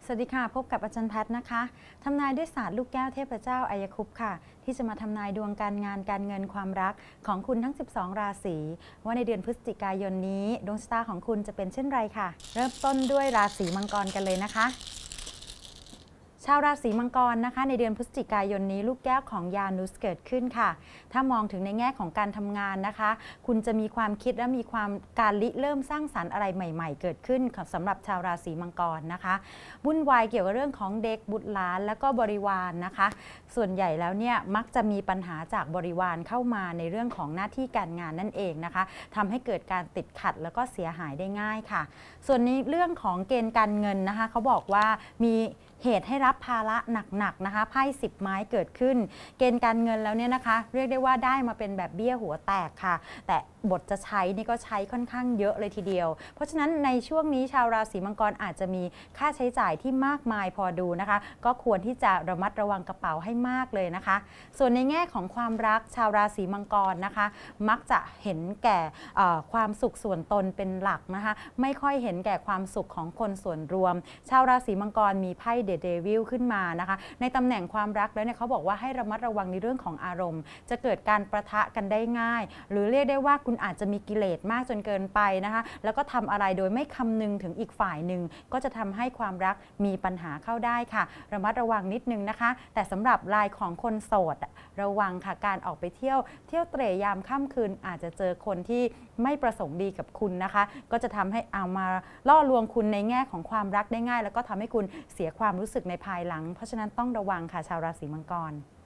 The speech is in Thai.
สวัสดีค่ะพบกับอาจารย์แพทย์นะคะทำนายด้วยศาสตร์ลูกแก้วเทพเจ้าอัยคุปต์ค่ะที่จะมาทำนายดวงการงานการเงินความรักของคุณทั้ง 12 ราศีว่าในเดือนพฤศจิกายนนี้ดวงชะตาของคุณจะเป็นเช่นไรค่ะเริ่มต้นด้วยราศีมังกรกันเลยนะคะชาวราศีมังกรนะคะในเดือนพฤศจิกายนนี้ลูกแก้วของยานุสเกิดขึ้นค่ะถ้ามองถึงในแง่ของการทำงานนะคะคุณจะมีความคิดและมีความการริเริ่มสร้างสรรค์อะไรใหม่ๆเกิดขึ้นสำหรับชาวราศีมังกรนะคะวุ่นวายเกี่ยวกับเรื่องของเด็กบุตรหลานและก็บริวารนะคะส่วนใหญ่แล้วเนี่ยมักจะมีปัญหาจากบริวารเข้ามาในเรื่องของหน้าที่การงานนั่นเองนะคะทำให้เกิดการติดขัดแล้วก็เสียหายได้ง่ายค่ะส่วนนี้เรื่องของเกณฑ์การเงินนะคะเขาบอกว่ามีเหตุให้รับภาระหนักๆนะคะไพ่10 ไม้เกิดขึ้นเกณฑ์การเงินแล้วเนี่ยนะคะเรียกได้ว่าได้มาเป็นแบบเบี้ยหัวแตกค่ะแต่บทจะใช้นี่ก็ใช้ค่อนข้างเยอะเลยทีเดียวเพราะฉะนั้นในช่วงนี้ชาวราศีมังกรอาจจะมีค่าใช้จ่ายที่มากมายพอดูนะคะก็ควรที่จะระมัดระวังกระเป๋าให้มากเลยนะคะส่วนในแง่ของความรักชาวราศีมังกรนะคะมักจะเห็นแก่ความสุขส่วนตนเป็นหลักนะคะไม่ค่อยเห็นแก่ความสุขของคนส่วนรวมชาวราศีมังกรมีไพ่เดอะเดวิลขึ้นมานะคะในตำแหน่งความรักแล้วเนี่ยเขาบอกว่าให้ระมัดระวังในเรื่องของอารมณ์จะเกิดการประทะกันได้ง่ายหรือเรียกได้ว่าคุณอาจจะมีกิเลสมากจนเกินไปนะคะแล้วก็ทำอะไรโดยไม่คำนึงถึงอีกฝ่ายหนึ่งก็จะทำให้ความรักมีปัญหาเข้าได้ค่ะระมัดระวังนิดนึงนะคะแต่สำหรับรายของคนโสดระวังค่ะการออกไปเที่ยวเตร่ยามค่ำคืนอาจจะเจอคนที่ไม่ประสงค์ดีกับคุณนะคะก็จะทำให้เอามาล่อลวงคุณในแง่ของความรักได้ง่ายแล้วก็ทำให้คุณเสียความรู้สึกในภายหลังเพราะฉะนั้นต้องระวังค่ะชาวราศีมังกร